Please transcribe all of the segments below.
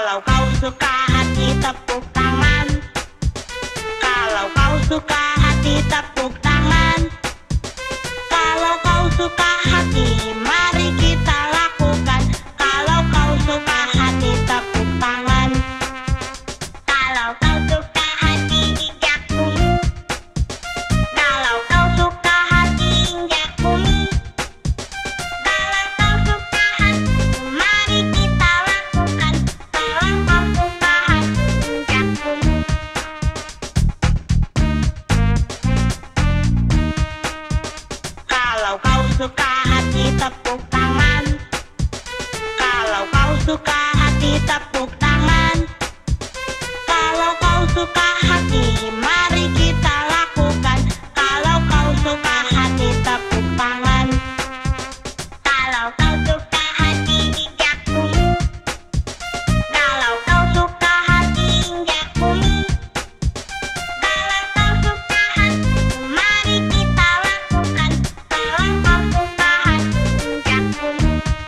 Kalau kau suka hati tepuk tangan. Kalau kau suka hati tepuk tangan. Kalau kau suka hati mari kita lakukan. Kalau kau suka hati tepuk tangan. Kalau kau suka hati injak bumi. Kalau kau suka hati injak bumi. Kalau kau suka hati mari kita lakukan. Kalau kau suka hati injak bumi. Kalau kau suka hati tepuk tangan. Kalau kau suka hati tepuk tangan. Kalau kau suka hati mari kita lakukan. Kalau kau suka hati tepuk tangan. Kalau kau suka hati injak bumi. Kalau kau suka hati injak bumi. Kalau kau suka hati mari kita lakukan. Kalau kau suka hati injak bumi.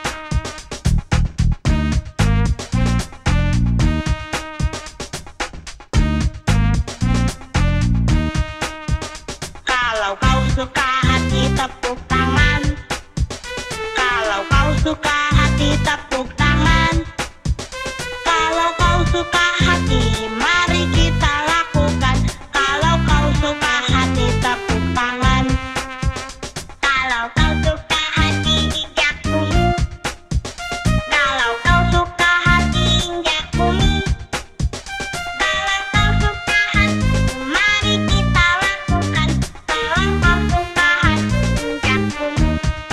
Kalau kau suka hati tepuk tangan. Kalau kau suka hati tepuk tangan. Kalau kau suka hati mari kita lakukan. Kalau kau suka hati tepuk tangan. Kalau kau suka hati injak bumi. Kalau kau suka hati injak bumi. Kalau kau suka hati mari kita lakukan. Kalau kau suka hati injak bumi.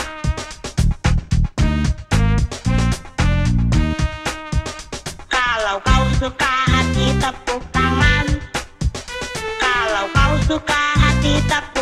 Kalau kau suka hati tepuk tangan. Kalau kau suka hati tepuk